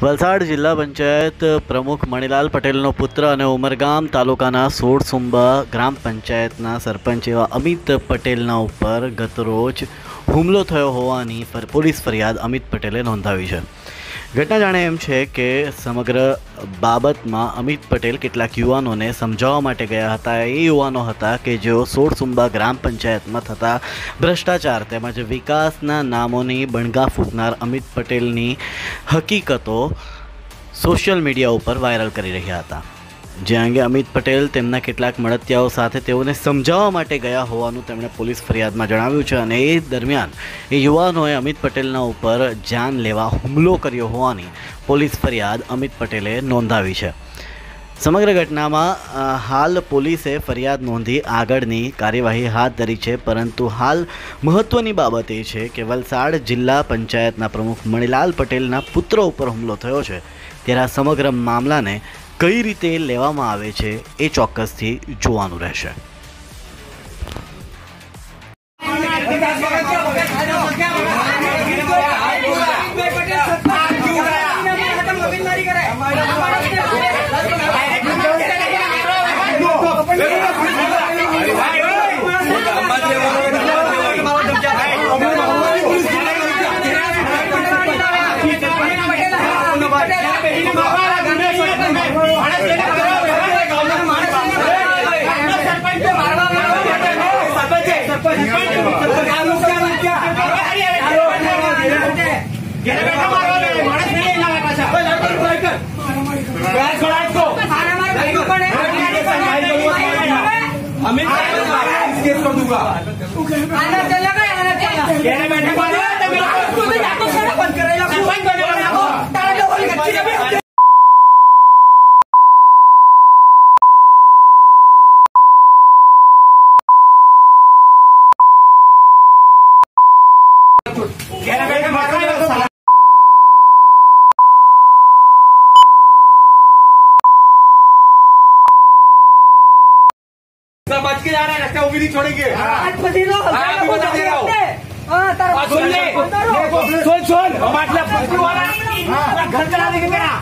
વલસાડ જિલ્લા પંચાયત પ્રમુખ મણિલાલ પટેલનો પુત્ર અને ઉમરગામ તાલુકાના સોળસુંબા ગ્રામ પંચાયતના સરપંચ એવા અમિત પટેલના ઉપર ગતરોજ હુમલો થયો હોવાની પોલીસ ફરિયાદ અમિત પટેલે નોંધાવી છે। ઘટના જાણે એમ છે કે સમગ્ર બાબતમાં અમિત પટેલ કેટલાક યુવાનોને સમજાવવા માટે ગયા હતા। એ યુવાનો હતા કે જેઓ સોળસુંબા ગ્રામ પંચાયતમાં થતા ભ્રષ્ટાચાર તેમજ વિકાસના નામોની બણગા ફૂંકનાર અમિત પટેલની હકીકતો સોશિયલ મીડિયા ઉપર વાયરલ કરી રહ્યા હતા। જે અંગે અમિત પટેલ તેમના કેટલાક મળતિયાઓ સાથે તેઓને સમજાવવા માટે ગયા હોવાનું તેમણે પોલીસ ફરિયાદમાં જણાવ્યું છે અને એ દરમિયાન એ યુવાનોએ અમિત પટેલના ઉપર જાન લેવા હુમલો કર્યો હોવાની પોલીસ ફરિયાદ અમિત પટેલે નોંધાવી છે। સમગ્ર ઘટનામાં હાલ પોલીસે ફરિયાદ નોંધી આગળની કાર્યવાહી હાથ ધરી છે, પરંતુ હાલ મહત્ત્વની બાબત એ છે કે વલસાડ જિલ્લા પંચાયતના પ્રમુખ મણિલાલ પટેલના પુત્ર ઉપર હુમલો થયો છે, ત્યારે આ સમગ્ર મામલાને કઈ રીતે લેવામાં આવે છે એ ચોક્કસથી જોવાનું રહેશે। बच के जा रहा है, रास्ता वो भी नहीं छोड़ेंगे। सुन घर चला देंगे तेरा।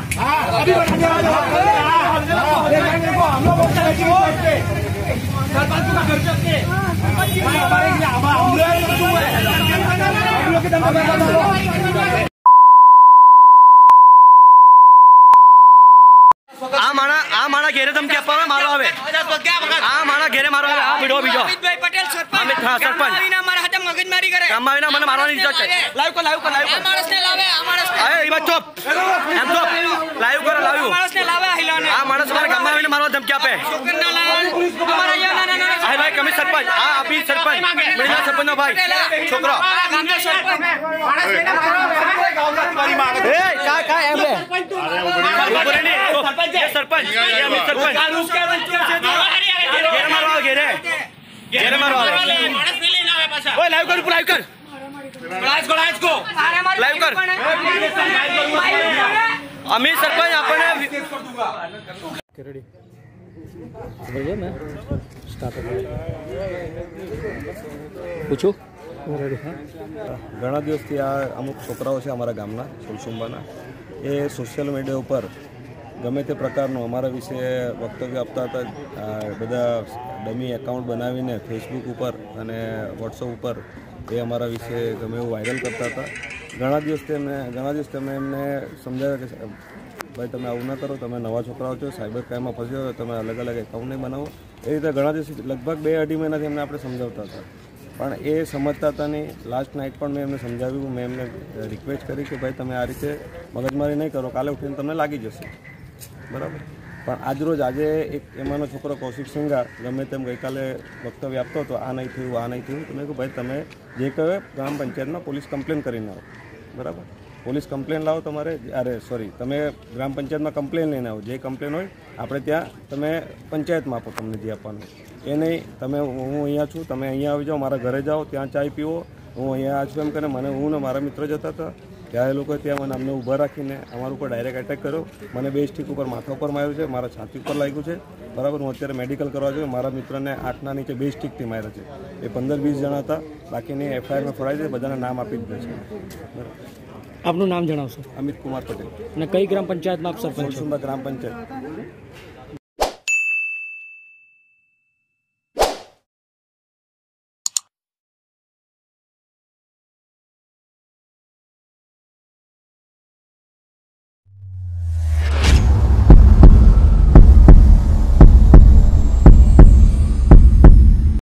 आ मारा घेरे धमकी आपवा मारो आवे। आ मारा घेरे मारो आवे। आ बीडो बीजो अमित भाई पटेल सरपंच। अमित हां सरपंच। आवीना मारा हाथे मगजमारी करे। आवीना મને મારવાની ઇજ્જત છે। લાઈવ કો આ માણસને લાવે। આ માણસ એ ઈ વાત ચૂપ। એમ ચૂપ। લાઈવ કરો લાઈવ। આ માણસને લાવે હિલાને। આ માણસ મારા ગામમાં આવીને મારવા ધમકી આપે। અમારા અહીંયા ના આ ભાઈ કમિ સરપંચ। આ આપી સરપંચ મહિલા સરપંચનો ભાઈ છોકરો ગામનો સરપંચ એ કા એમ રે सरपंच ये सरपंच ये अमित सरपंच घेरे मारो घेरे मारो माणस नहीं लेना है पाछा। ओए लाइव कर लाइव कर लाइव को लाइव कर अमित सरपंच अपने रेडी बोलिए मैं स्टार्ट पूछो रेडी। हां घणा दिवसथी आ अमुक छोकराओ छे अमारा गामना सोलसुंबाना ए सोशल मीडिया पर गमे ते प्रकारનું અમારા વિશે વક્તવ્ય આપતા હતા। બધા ડમી એકાઉન્ટ બનાવીને ફેસબુક ઉપર અને વોટ્સઅપ ઉપર એ અમારા વિશે ગમે એવું વાયરલ કરતા હતા। ઘણા દિવસ તમે એમને સમજાવ્યા કે ભાઈ તમે આવું ના કરો, તમે નવા છોકરાઓ છો, સાયબર ક્રાઇમમાં ફસ્યો હોય, તમે અલગ અલગ એકાઉન્ટ નહીં બનાવો। એ રીતે ઘણા દિવસ લગભગ 2-2.5 મહિનાથી એમને આપણે સમજાવતા હતા, પણ એ સમજતા હતા નહીં। લાસ્ટ નાઇટ પણ મેં એમને સમજાવ્યું, મેં એમને રિક્વેસ્ટ કરી કે ભાઈ તમે આ રીતે મગજમારી નહીં કરો, કાલે ઉઠીને તમને લાગી જશે બરાબર। પણ આજરોજ આજે એક એમાંનો છોકરો કૌશિક સિંઘા ગમે તેમ ગઈકાલે વક્તવ્ય આપતો હતો, આ નહીં થયું આ નહીં થયું। તો મેં કહ્યું ભાઈ તમે જે કહો ગ્રામ પંચાયતમાં પોલીસ કમ્પ્લેન કરીને આવો બરાબર। પોલીસ કમ્પ્લેન લાવો તમારે, અરે સોરી તમે ગ્રામ પંચાયતમાં કમ્પ્લેન લઈને આવો, જે કમ્પ્લેન હોય આપણે ત્યાં તમે પંચાયતમાં આપો, તમને જે આપવાનું એ નહીં તમે હું અહીંયા છું તમે અહીંયા આવી જાઓ, મારા ઘરે જાઓ, ત્યાં ચાય પીવો, હું અહીંયા છું એમ કરીને મને હું ને મારા મિત્ર જતા હતા। ત્યારે એ લોકોએ ત્યાં મને અમને ઊભા રાખીને અમારા ઉપર ડાયરેક્ટ એટેક કર્યો. મને 2 સ્ટીક ઉપર માથા ઉપર માર્યું છે, મારા છાતી ઉપર લાગ્યું છે. બરાબર, હું અત્યારે મેડિકલ કરવા છું. મારા મિત્રને આંખના નીચે 2 સ્ટીકથી માર્યા છે. એ 15-20 જણા હતા. બાકીની એફઆઈઆરમાં ફોડાઈ છે, બધાના નામ આપી દીધા છે. બરાબર. આપનું નામ જણાવશો? અમિત કુમાર પટેલ, અને કઈ ગ્રામ પંચાયતમાં આપ સરપંચ છો? સોળસુંબા ગ્રામ પંચાયત.